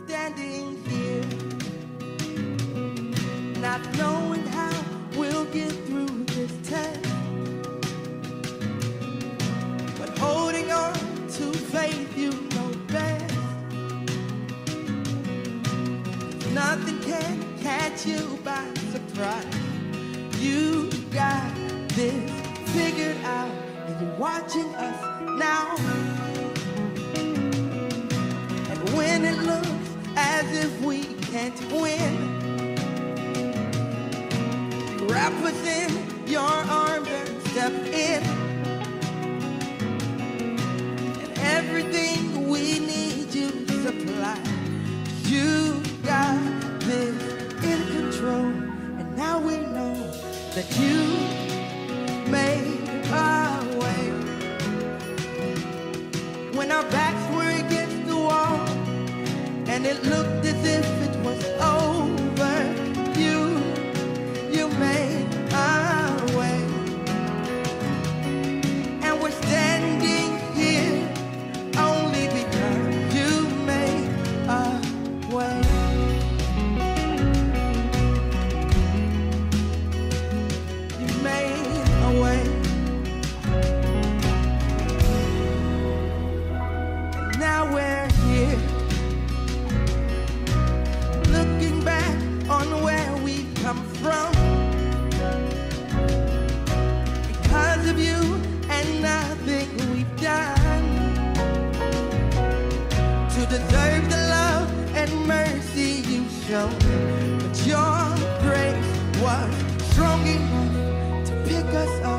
standing here, not knowing how we'll get through this test, but holding on to faith, you know best. Nothing can catch you by surprise. You got this figured out, and you're watching us now. And when it looks as if we can't win, wrap us in your arms and step in. And everything we need you to supply. You got this in control, and now we know that you made our way. When our backs were against the wall, and it looked as if it was over, you made our way. And we're standing here only because you made our way. You made a way. And now we're here, looking back on where we come from. Because of you and nothing we've done to deserve the love and mercy you showed. But your grace was strong enough to pick us up.